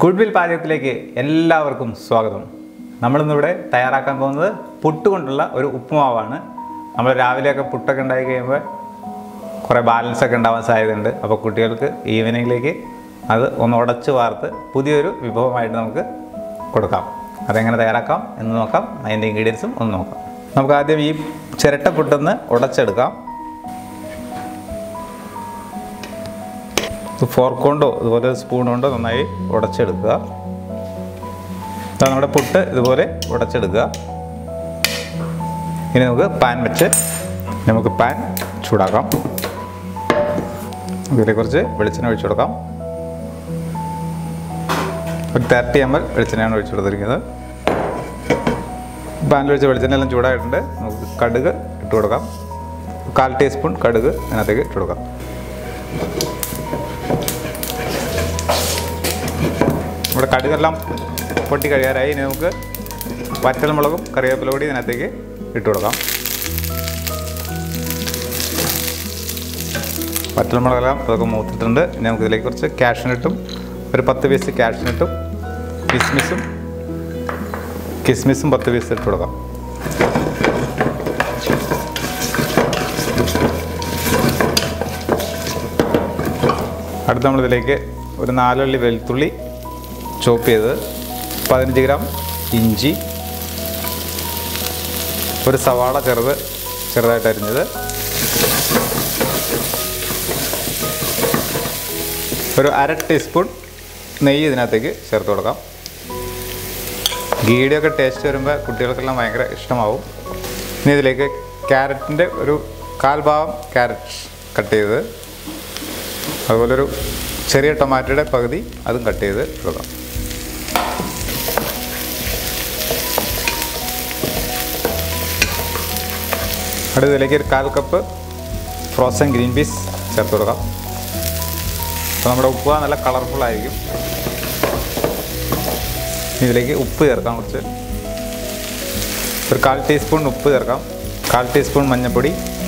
Goodwill പാചകത്തിലേക്ക് എല്ലാവർക്കും സ്വാഗതം. നമ്മളിന്നിവിടെ തയ്യാറാക്കാൻ പോകുന്നത് പുട്ട് കൊണ്ടുള്ള ഒരു ഉപ്പുമാവാണ്. നമ്മൾ രാവിലെയൊക്കെ പുട്ടൊക്കെ ഉണ്ടാക്കി കഴിയുമ്പോൾ കുറേ ബാലൻസൊക്കെ ഉണ്ടാവാൻ സാധ്യതയുണ്ട്. അപ്പോൾ കുട്ടികൾക്ക് ഈവനിങ്ങിലേക്ക് അത് ഒന്ന് ഉടച്ച് വാർത്ത് പുതിയൊരു വിഭവമായിട്ട് നമുക്ക് കൊടുക്കാം. അതെങ്ങനെ തയ്യാറാക്കാം എന്ന് നോക്കാം. അതിൻ്റെ ഇൻഗ്രീഡിയൻസും ഒന്ന് നോക്കാം. നമുക്ക് ആദ്യം ഈ ചിരട്ട പുട്ടൊന്ന് ഉടച്ചെടുക്കാം. ഫോർക്ക് കൊണ്ടോ ഇതുപോലെ സ്പൂൺ കൊണ്ടോ നന്നായി ഉടച്ചെടുക്കുക. നമ്മുടെ പുട്ട് ഇതുപോലെ ഉടച്ചെടുക്കുക. ഇനി നമുക്ക് പാൻ വെച്ച് നമുക്ക് പാൻ ചൂടാക്കാം. ഇതിലേക്ക് കുറച്ച് വെളിച്ചെണ്ണ ഒഴിച്ചു കൊടുക്കാം. ഒരു 30 ml വെളിച്ചെണ്ണയാണ് ഒഴിച്ചു കൊടുത്തിരിക്കുന്നത്. പാനിൽ വെച്ച് വെളിച്ചെണ്ണ എല്ലാം ചൂടായിട്ടുണ്ട്. നമുക്ക് കടുക് ഇട്ട് കൊടുക്കാം. 1/4 ടീസ്പൂൺ കടുക് അതിനകത്തേക്ക് ഇട്ട് കൊടുക്കാം. നമ്മുടെ കടുകെല്ലാം പൊട്ടി കഴിയാറായി. ഇനി നമുക്ക് വറ്റൽമുളകും കറിവേപ്പില കൂടി ഇതിനകത്തേക്ക് ഇട്ട് കൊടുക്കാം. വറ്റൽമുളകെല്ലാം അതൊക്കെ മൂത്തിട്ടുണ്ട്. ഇനി നമുക്ക് ഇതിലേക്ക് കുറച്ച് കാഷ്നട്ടും ഒരു 10 പീസ് കാഷ്നട്ടും കിസ്മിസും 10 പീസ് ഇട്ട് കൊടുക്കാം. അടുത്ത് നമ്മളിതിലേക്ക് ഒരു 4 അല്ലി വെളുത്തുള്ളി ചോപ്പ് ചെയ്ത്, 15 ഗ്രാം ഇഞ്ചി, ഒരു സവാള ചെറുതായിട്ട് അരിഞ്ഞത്, ഒരു 1/2 ടീസ്പൂൺ നെയ്യ് ഇതിനകത്തേക്ക് ചേർത്ത് കൊടുക്കാം. ഗീടിയൊക്കെ ടേസ്റ്റ് വരുമ്പോൾ കുട്ടികൾക്കെല്ലാം ഭയങ്കര ഇഷ്ടമാവും. ഇനി ഇതിലേക്ക് ക്യാരറ്റിൻ്റെ ഒരു 1/4 ഭാഗം ക്യാരറ്റ് കട്ട് ചെയ്ത്, അതുപോലൊരു ചെറിയ ടൊമാറ്റോയുടെ പകുതി അതും കട്ട് ചെയ്ത് കൊടുക്കാം. അടുത്തതിലേക്ക് ഒരു 1/4 കപ്പ് ഫ്രോസൺ ഗ്രീൻ പീസ് ചേർത്ത് കൊടുക്കാം. അപ്പോൾ നമ്മുടെ ഉപ്പ് നല്ല കളർഫുള്ളായിരിക്കും. ഇതിലേക്ക് ഉപ്പ് ചേർക്കാം. കുറച്ച് ഒരു 1/4 ടീസ്പൂൺ ഉപ്പ് ചേർക്കാം. 1/4 ടീസ്പൂൺ മഞ്ഞൾപ്പൊടി,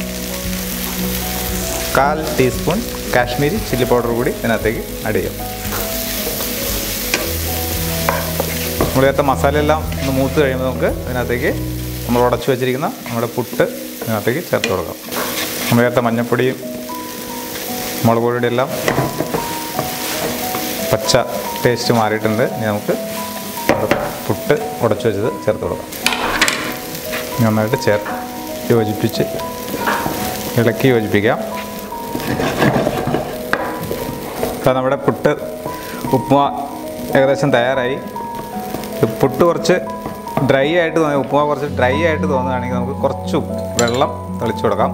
1/4 ടീസ്പൂൺ കാശ്മീരി ചില്ലി പൗഡർ കൂടി ഇതിനകത്തേക്ക് ആഡ് ചെയ്യാം. നമ്മൾ ചേർത്ത മസാലയെല്ലാം ഒന്ന് മൂത്ത് കഴിയുമ്പോൾ നമുക്ക് ഇതിനകത്തേക്ക് നമ്മൾ ഉടച്ചു വെച്ചിരിക്കുന്ന നമ്മുടെ പുട്ട് ഇതിനകത്തേക്ക് ചേർത്ത് കൊടുക്കാം. നമ്മൾ ചേർത്ത മഞ്ഞൾപ്പൊടിയും മുളക് പൊടിയുടെ എല്ലാം പച്ച ടേസ്റ്റ് മാറിയിട്ടുണ്ട്. ഇനി നമുക്ക് പുട്ട് ഉടച്ചു വെച്ചത് ചേർത്ത് കൊടുക്കാം. നന്നായിട്ട് യോജിപ്പിച്ച് ഇളക്കി യോജിപ്പിക്കാം. അപ്പോൾ നമ്മുടെ പുട്ട് ഉപ്പുമാ ഏകദേശം തയ്യാറായി. പുട്ട് കുറച്ച് ഡ്രൈ ആയിട്ട് തോന്നി, ഉപ്പുമാ കുറച്ച് ഡ്രൈ ആയിട്ട് തോന്നുകയാണെങ്കിൽ നമുക്ക് കുറച്ച് വെള്ളം തെളിച്ചു കൊടുക്കാം.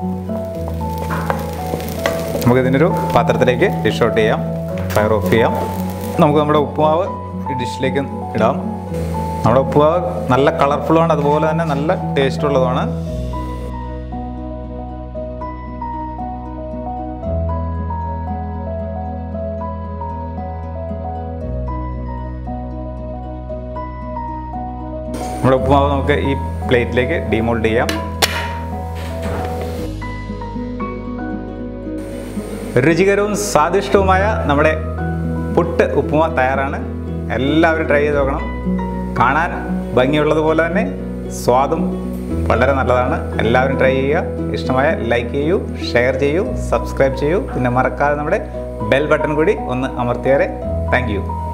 നമുക്കിതിനൊരു പാത്രത്തിലേക്ക് ഡിഷ് ഔട്ട് ചെയ്യാം. ഫയർ ഓഫ് ചെയ്യാം. നമുക്ക് നമ്മുടെ ഉപ്പുമാവ് ഈ ഡിഷിലേക്ക് ഇടാം. നമ്മുടെ ഉപ്പുമാവ് നല്ല കളർഫുള്ളാണ്, അതുപോലെ തന്നെ നല്ല ടേസ്റ്റ് ഉള്ളതാണ്. നമ്മുടെ ഉപ്പുമാവ് നമുക്ക് ഈ പ്ലേറ്റിലേക്ക് ഡീമോൾഡ് ചെയ്യാം. രുചികരവും സ്വാദിഷ്ടവുമായ നമ്മുടെ പുട്ട് ഉപ്പുമാവ് തയ്യാറാണ്. എല്ലാവരും ട്രൈ ചെയ്ത് നോക്കണം. കാണാൻ ഭംഗിയുള്ളതുപോലെ തന്നെ സ്വാദും വളരെ നല്ലതാണ്. എല്ലാവരും ട്രൈ ചെയ്യുക. ഇഷ്ടമായ ലൈക്ക് ചെയ്യൂ, ഷെയർ ചെയ്യൂ, സബ്സ്ക്രൈബ് ചെയ്യൂ. പിന്നെ മറക്കാതെ നമ്മുടെ ബെൽ ബട്ടൺ കൂടി ഒന്ന് അമർത്തിയാൽ താങ്ക് യു.